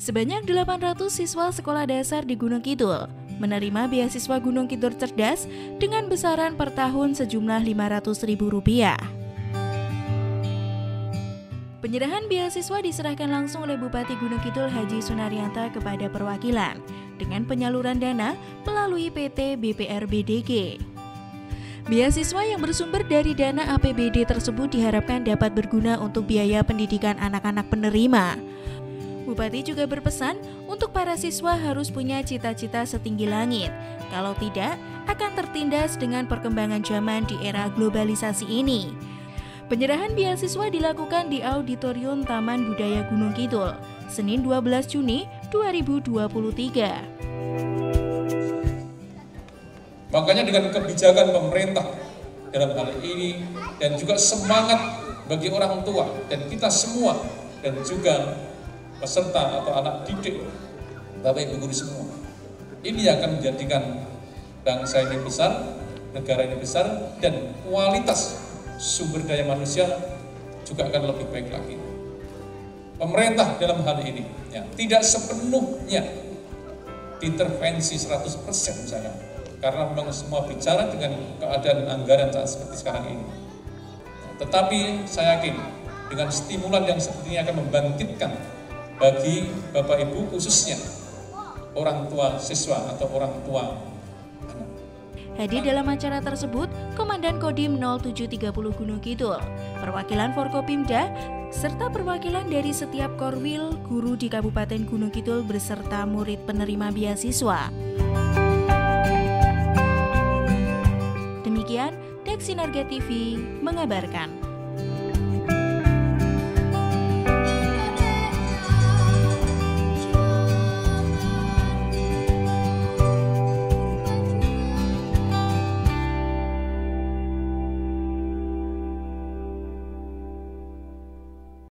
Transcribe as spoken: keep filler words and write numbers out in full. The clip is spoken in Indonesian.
Sebanyak delapan ratus siswa sekolah dasar di Gunung Kidul menerima beasiswa Gunung Kidul Cerdas dengan besaran per tahun sejumlah lima ratus ribu rupiah. Penyerahan beasiswa diserahkan langsung oleh Bupati Gunung Kidul Haji Sunarianta kepada perwakilan dengan penyaluran dana melalui P T B P R B D G. Beasiswa yang bersumber dari dana A P B D tersebut diharapkan dapat berguna untuk biaya pendidikan anak-anak penerima. Bupati juga berpesan untuk para siswa harus punya cita-cita setinggi langit. Kalau tidak, akan tertindas dengan perkembangan zaman di era globalisasi ini. Penyerahan beasiswa dilakukan di Auditorium Taman Budaya Gunung Kidul, Senin dua belas Juni dua ribu dua puluh tiga. Makanya dengan kebijakan pemerintah dalam hal ini dan juga semangat bagi orang tua dan kita semua dan juga peserta atau anak didik, Bapak Ibu guru semua, ini akan menjadikan bangsa ini besar, negara ini besar, dan kualitas sumber daya manusia juga akan lebih baik lagi. Pemerintah dalam hal ini ya, tidak sepenuhnya intervensi seratus persen misalnya, karena memang semua bicara dengan keadaan anggaran seperti sekarang ini. Tetapi saya yakin dengan stimulan yang seperti ini akan membangkitkan bagi Bapak Ibu khususnya orang tua siswa atau orang tua anak. Hadir dalam acara tersebut Komandan Kodim nol tujuh tiga nol Gunung Kidul, perwakilan Forkopimda, serta perwakilan dari setiap korwil guru di Kabupaten Gunung Kidul beserta murid penerima beasiswa. Demikian, Deksinerga T V mengabarkan.